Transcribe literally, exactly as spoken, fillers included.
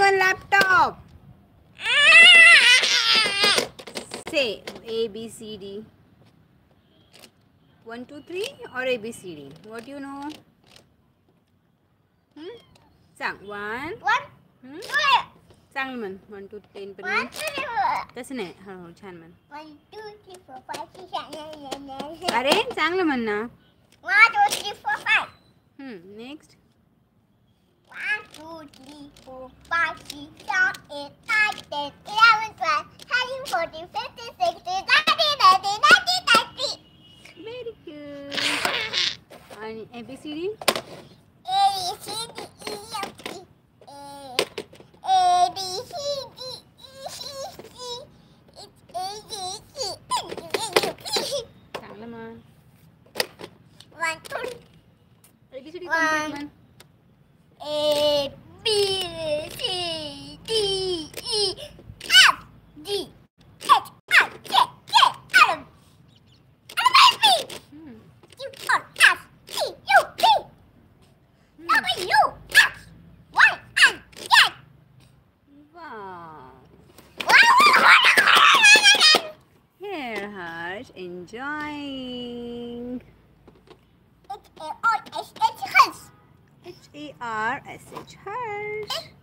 one laptop. Say A, B, C, D. One, two, three or A, B, C, D? What do you know? Hmm? Sang one. One. Hmm? Sang man. One, two, ten. One, two, three, four. That's it. Oh, chan man. One, two, three, four, five, six, seven, eight, nine, ten. Arey, sang man na. One, two, three, four, five. Hmm. Next. One, two, three, four, five, six, seven, eight, nine, ten, eleven, twelve, thirteen, fourteen, fifteen, sixteen, seventeen, eighteen, nineteen, twenty. Very good. And A, B, C, D. A, B, C, D, E, F, G. A, B, C, D, E, C, C. It's A, B, C. Sang man. One, two, A, B, C, D. One. Complete man. A, B, C, D, E, F, G, H, I, J, K, L, M, N, P, Hmm. Q, R, S, T, U, V, W, X, Y, and Z. Wow. Here, Harsh, enjoying. H A R S H H. H A R S H Harsh.